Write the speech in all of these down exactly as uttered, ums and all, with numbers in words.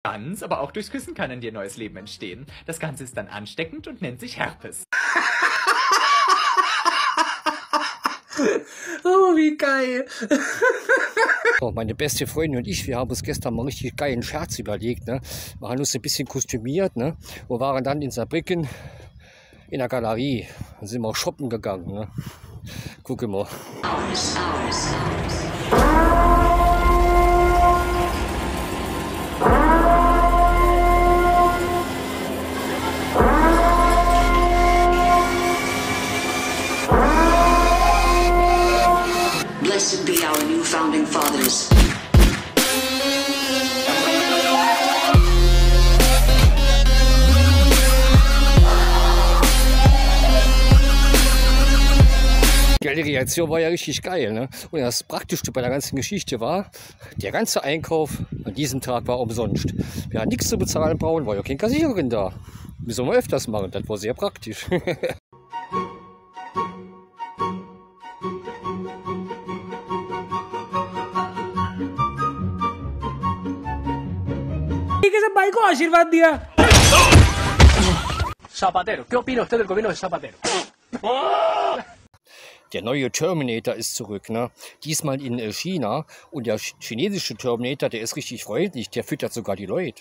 Ganz, aber auch durchs Küssen kann in dir neues Leben entstehen. Das Ganze ist dann ansteckend und nennt sich Herpes. Oh, wie geil. So, meine beste Freundin und ich, wir haben uns gestern mal einen richtig geilen Scherz überlegt. Ne? Wir haben uns ein bisschen kostümiert, ne? Wir waren dann in Saarbrücken in der Galerie. Dann sind wir auch shoppen gegangen. Ne? Gucken wir. Hours, hours, hours. Blessed be our new founding fathers. Die Reaktion war ja richtig geil. Ne? Und das Praktischste bei der ganzen Geschichte war, der ganze Einkauf an diesem Tag war umsonst. Wir hatten nichts zu bezahlen brauchen, war ja keine Kassiererin da. Müssen wir öfters machen, das war sehr praktisch. Zapatero, ¿qué opina usted del gobierno de Zapatero? Der neue Terminator ist zurück, ne? Diesmal in äh, China. Und der ch chinesische Terminator, der ist richtig freundlich, der füttert sogar die Leute.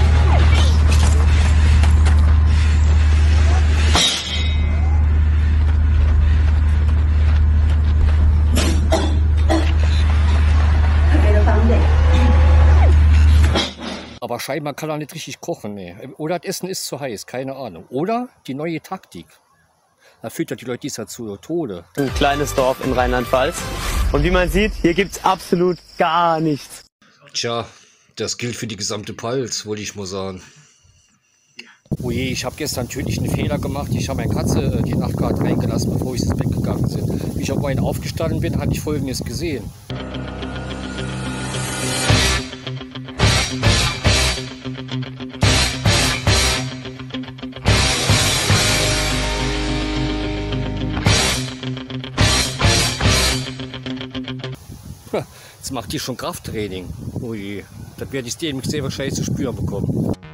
Aber scheinbar kann er nicht richtig kochen, ne? Oder das Essen ist zu heiß, keine Ahnung. Oder die neue Taktik. Da füttert die Leute dieser zu Tode. Ein kleines Dorf in Rheinland-Pfalz. Und wie man sieht, hier gibt es absolut gar nichts. Tja, das gilt für die gesamte Pfalz, wollte ich mal sagen. Oh je, ich habe gestern natürlich einen Fehler gemacht. Ich habe meine Katze äh, die Nacht gerade reingelassen, bevor ich ins Bett gegangen bin. Wie ich auf meinen aufgestanden bin, hatte ich Folgendes gesehen. Jetzt macht die schon Krafttraining. Ui, das werde ich demnächst sehr wahrscheinlich zu spüren bekommen.